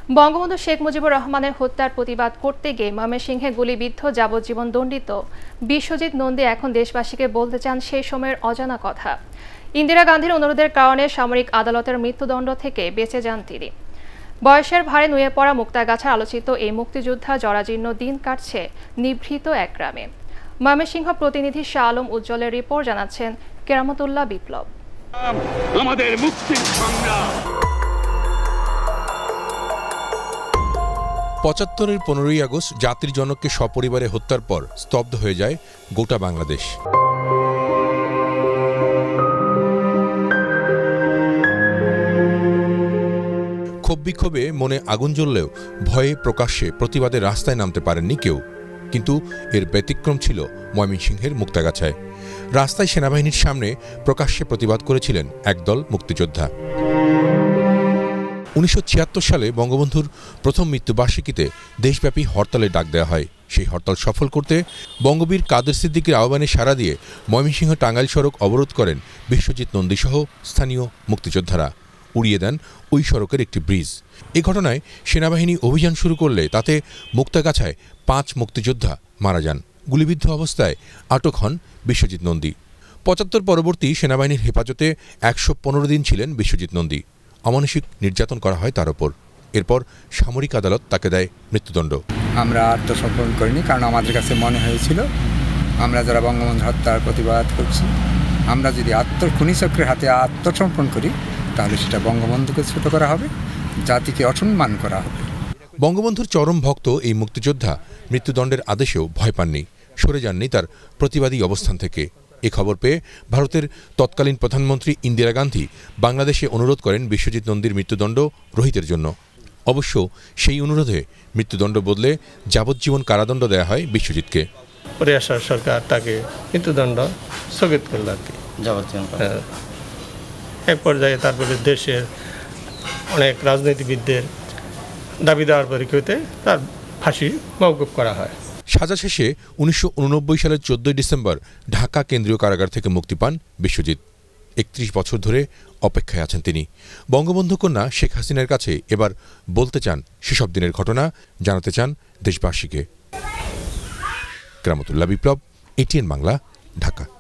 বঙ্গবন্ধু শেখ মুজিবুর রহমানের হত্যার প্রতিবাদ করতে গিয়ে ময়মনসিংহে গুলিবিদ্ধ যাবজ্জীবন দণ্ডিত বিশ্বজিৎ নন্দী এখন দেশবাসীকে বলতে চান সেই সময়ের অজানা কথা। ইন্দিরা গান্ধীর অনুরোধের কারণে সামরিক আদালতের মৃত্যুদণ্ড থেকে বেঁচে যান তিনি। বয়সের ভারে নুয়ে পড়া মুক্তাগাছার আলোচিত এই মুক্তিযোদ্ধা জরাজীর্ণ দিন কাটছে নিভৃত এক গ্রামে। ময়মনসিংহ প্রতিনিধি শাহ আলম উজ্জ্বলের রিপোর্ট, জানাচ্ছেন কেরামতুল্লাহ বিপ্লব। আমাদের মুক্তির সংগ্রাম ৭৫-এর ১৫ই আগস্ট জাতির জনককে সপরিবারে হত্যার পর স্তব্ধ হয়ে যায় গোটা বাংলাদেশ। ক্ষোভ বিক্ষোভে মনে আগুন জ্বললেও ভয়ে প্রকাশ্যে প্রতিবাদের রাস্তায় নামতে পারেননি কেউ। কিন্তু এর ব্যতিক্রম ছিল ময়মনসিংহের মুক্তাগাছায়। রাস্তায় সেনাবাহিনীর সামনে প্রকাশ্যে প্রতিবাদ করেছিলেন একদল মুক্তিযোদ্ধা। ১৯৭৬ সালে বঙ্গবন্ধুর প্রথম মৃত্যুবার্ষিকীতে দেশব্যাপী হরতালের ডাক দেওয়া হয়। সেই হরতাল সফল করতে বঙ্গবীর কাদের সিদ্দিকীর আহ্বানে সাড়া দিয়ে ময়মনসিংহ টাঙ্গাইল সড়ক অবরোধ করেন বিশ্বজিৎ নন্দীসহ স্থানীয় মুক্তিযোদ্ধারা। উড়িয়ে দেন ওই সড়কের একটি ব্রিজ। এ ঘটনায় সেনাবাহিনী অভিযান শুরু করলে তাতে মুক্তাগাছায় ৫ মুক্তিযোদ্ধা মারা যান। গুলিবিদ্ধ অবস্থায় আটক হন বিশ্বজিৎ নন্দী। ৭৫ পরবর্তী সেনাবাহিনীর হেফাজতে ১১৫ দিন ছিলেন বিশ্বজিৎ নন্দী। অমানসিক নির্যাতন করা হয় তার ওপর। এরপর সামরিক আদালত তাকে দেয় মৃত্যুদণ্ড। আমরা আত্মসমর্পণ করিনি, কারণ আমাদের কাছে মনে হয়েছিল আমরা যারা বঙ্গবন্ধু হত্যার প্রতিবাদ করছি, আমরা যদি খুনি চক্রের হাতে আত্মসমর্পণ করি তাহলে সেটা বঙ্গবন্ধুকে ছোট করা হবে, জাতিকে অসম্মান করা হবে। বঙ্গবন্ধুর চরম ভক্ত এই মুক্তিযোদ্ধা মৃত্যুদণ্ডের আদেশেও ভয় পাননি, সরে যাননি তার প্রতিবাদী অবস্থান থেকে। এ খবর পেয়ে ভারতের তৎকালীন প্রধানমন্ত্রী ইন্দিরা গান্ধী বাংলাদেশে অনুরোধ করেন বিশ্বজিৎ নন্দীর মৃত্যুদণ্ড রহিতের জন্য। অবশ্য সেই অনুরোধে মৃত্যুদণ্ড বদলে যাবজ্জীবন কারাদণ্ড দেয়া হয় বিশ্বজিৎকে। পরে আসার সরকার তাকে মৃত্যুদণ্ড স্থগিত করল আর কি, যাবজ্জীবন। এক পর্যায়ে তারপরে দেশের অনেক রাজনীতিবিদদের দাবি দেওয়ার পরিপ্রেক্ষিতে তার ফাঁসি মওকুফ করা হয়। সাজা শেষে ১৯৮৯ সালের ১৪ ডিসেম্বর ঢাকা কেন্দ্রীয় কারাগার থেকে মুক্তি পান বিশ্বজিৎ। ৩১ বছর ধরে অপেক্ষায় আছেন তিনি। বঙ্গবন্ধু কন্যা শেখ হাসিনার কাছে এবার বলতে চান সেসব দিনের ঘটনা, জানাতে চান দেশবাসীকে। কেরামতুল্লাহ বিপ্লব, এটিএন বাংলা, ঢাকা।